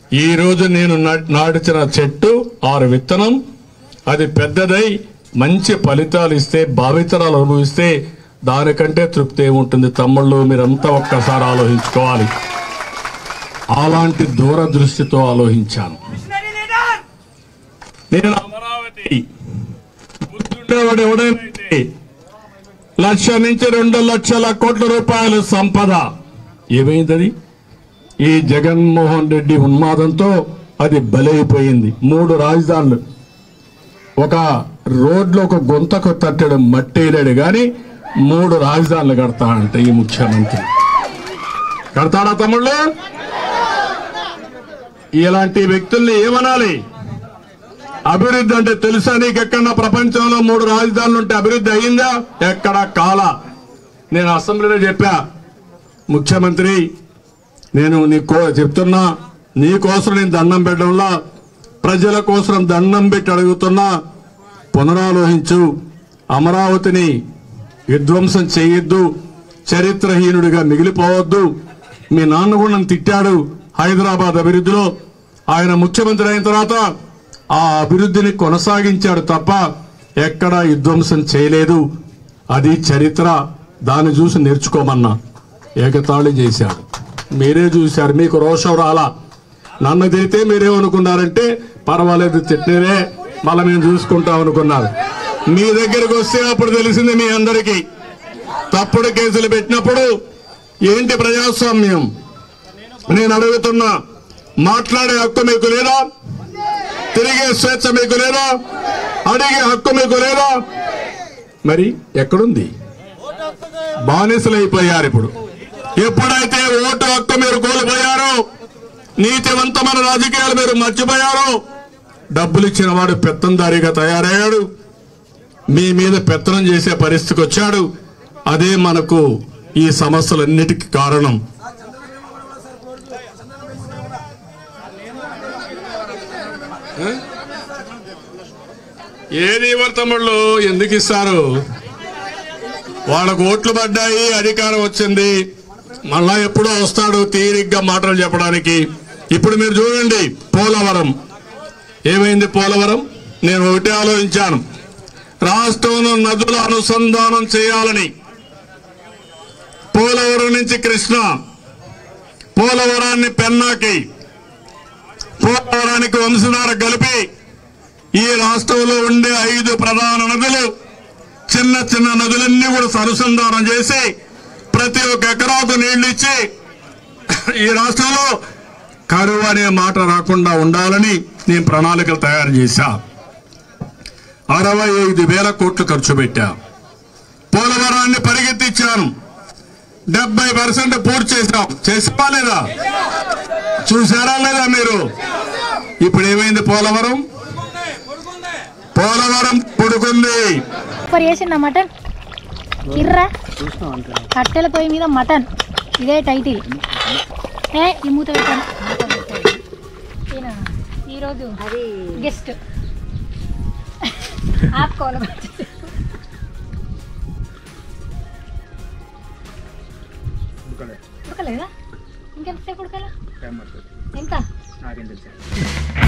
ఈ రోజు నేను నాటిన చెట్టు 6 విత్తనం అది పెద్దదై మంచి ఫలితాలు ఇస్తే భావితరాలు అనుభవిస్తే దానికంటే తృప్తి ఏముంటుంది తమ్ముళ్ళు? మీరంతా ఒక్కసారి ఆలోచించుకోవాలి. అలాంటి దూరదృష్టితో ఆలోచించాను. నేను అమరావతి గుర్తుండేవాడు ఎవడైతే 1,00,000 నుంచి 2 లక్షల కోట్ల రూపాయల సంపద ఏమైంది? ఈ జగన్మోహన్ రెడ్డి ఉన్మాదంతో అది బలైపోయింది. 3 రాజధానులు, ఒక రోడ్లో ఒక గుంతకు తట్టడం మట్టేయలేడు కానీ 3 రాజధానులు కడతా అంటే ఈ ముఖ్యమంత్రి కడతాడా తమ్ముళ్ళు? ఇలాంటి వ్యక్తుల్ని ఏమనాలి? అభివృద్ధి అంటే తెలుసా నీకు? ఎక్కడన్నా ప్రపంచంలో 3 రాజధానులు ఉంటే అభివృద్ధి అయ్యిందా? ఎక్కడా కాలా. నేను అసెంబ్లీలో చెప్పా, ముఖ్యమంత్రి నేను చెప్తున్నా, నీ కోసం నేను దండం పెట్టడంలా ప్రజల కోసం దండం పెట్టి అడుగుతున్నా, పునరాలోచించు. అమరావతిని విధ్వంసం చేయొద్దు, చరిత్రహీనుడిగా మిగిలిపోవద్దు. మీ నాన్న కూడా నన్ను తిట్టాడు హైదరాబాద్ అభివృద్ధిలో. ఆయన ముఖ్యమంత్రి అయిన తర్వాత ఆ అభివృద్ధిని కొనసాగించాడు తప్ప ఎక్కడా విధ్వంసం చేయలేదు. అది చరిత్ర. దాన్ని చూసి నేర్చుకోమన్నా. ఏకతాళి చేశాడు. మీరే చూశారు, మీకు రోషం రాలా. నన్ను తిరిగితే మీరేమనుకున్నారంటే పర్వాలేదు తిట్టినే మళ్ళీ మేము చూసుకుంటాం అనుకున్నారు. మీ దగ్గరకు వస్తే అప్పుడు తెలిసింది మీ అందరికీ. తప్పుడు కేసులు పెట్టినప్పుడు ఏంటి ప్రజాస్వామ్యం? నేను అడుగుతున్నా, మాట్లాడే హక్కు మీకు లేదా? తిరిగే స్వేచ్ఛ మీకు లేదా? అడిగే హక్కు మీకు లేదా? మరి ఎక్కడుంది? బానిసలైపోయారు. ఇప్పుడు ఎప్పుడైతే ఓటు హక్కు మీరు కోల్పోయారో, నీతివంతమైన రాజకీయాలు మీరు మర్చిపోయారో, డబ్బులు ఇచ్చిన వాడు పెత్తందారిగా తయారయ్యాడు, మీ మీద పెత్తనం చేసే పరిస్థితికి వచ్చాడు. అదే మనకు ఈ సమస్యలన్నిటికీ కారణం. ఏది ఇవ్వరు తమ్ముళ్ళు, ఎందుకు ఇస్తారు? వాళ్ళకు ఓట్లు పడ్డాయి, అధికారం వచ్చింది, మళ్ళా ఎప్పుడో వస్తాడు తీరిగ్గా మాటలు చెప్పడానికి. ఇప్పుడు మీరు చూడండి, పోలవరం ఏమైంది? పోలవరం నేను ఒకటే ఆలోచించాను, రాష్ట్రంలో నదుల అనుసంధానం చేయాలని. పోలవరం నుంచి కృష్ణ, పోలవరాన్ని పెన్నాకి, పోలవరానికి వంశధార కలిపి ఈ రాష్ట్రంలో ఉండే 5 ప్రధాన నదులు, చిన్న చిన్న నదులన్నీ కూడా అనుసంధానం చేసి ప్రతి ఒక్క ఎకరాకు నీళ్లు ఇచ్చి ఈ రాష్ట్రంలో కరువు అనే మాట రాకుండా ఉండాలని నేను ప్రణాళికలు తయారు చేశా. 65,000 కోట్లు ఖర్చు పెట్టా. పోలవరాన్ని పరిగెత్తించాను. 70% పూర్తి చేశాం. చేసా లేదా? చూసారా లేదా మీరు? ఇప్పుడు ఏమైంది? పోలవరం పుడుకుంది. మటన్ కిర్రా కట్టెల పొయ్యి మీద మటన్, ఇదే టైటిల్. ఈ మూత పెట్టాను. ఈరోజు గెస్ట్ ఉడకలేదా? ఇంకెంతసేపు ఉడకాలా? ఎంత?